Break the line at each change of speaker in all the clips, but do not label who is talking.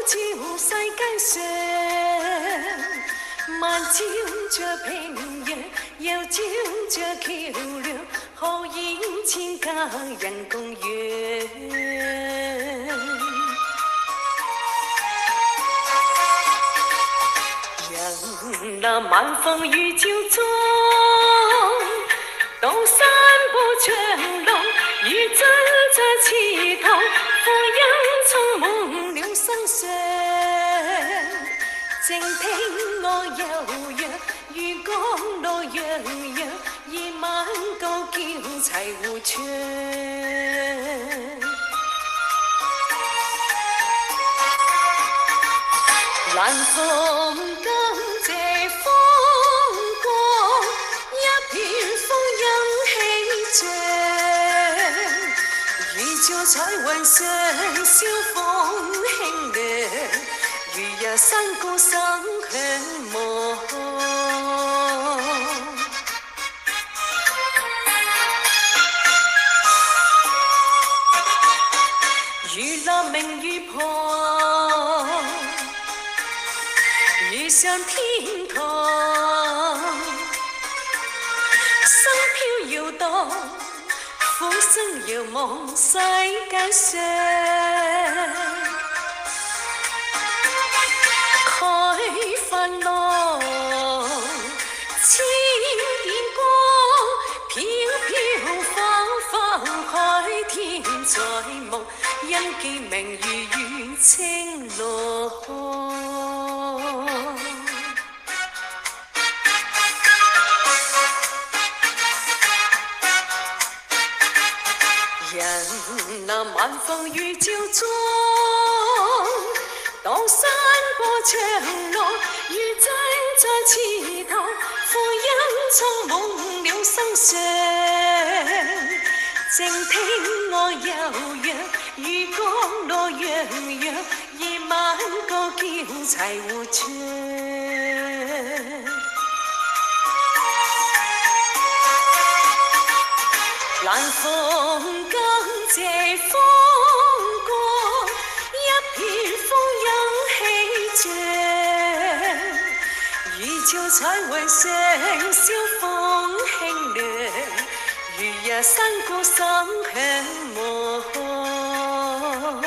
照世間上，漫照着平洋，又照着橋梁，何以千家人共養？人那晚風雨照中，當山坡長廊，如真在池塘，福音充滿了身上。靜聽我悠揚，漁港路洋洋，夜晚高叫齊互唱。蘭風甘謝風光，一片風音氣象，如照彩雲上消風輕涼，如日山高聲響望。如立明月旁，遇上天堂，心飄搖蕩，苦聲遙望世界上，開煩惱，千點光，飄飄芳芳開天在夢，因記明如月青浪。人那晚風雨照中，當山坡長廊，如真在池塘，福音充滿了身上。靜聽我悠揚，漁港路洋洋，夜晚高叫齊互唱。蘭風甘謝風光，一片風音氣象，如照彩雲上消風輕涼，如日山高聲響望。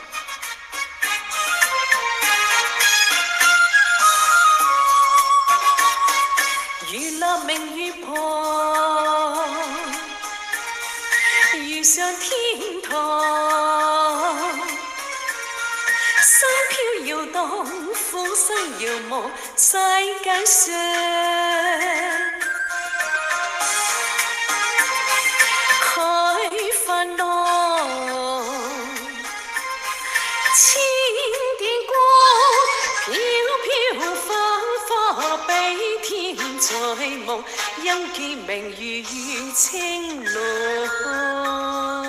如立明月旁，遇上天堂，心飄搖蕩，苦聲遙望世界上，開煩惱，千點光，飄飄花花比天在夢，因記明如月青浪。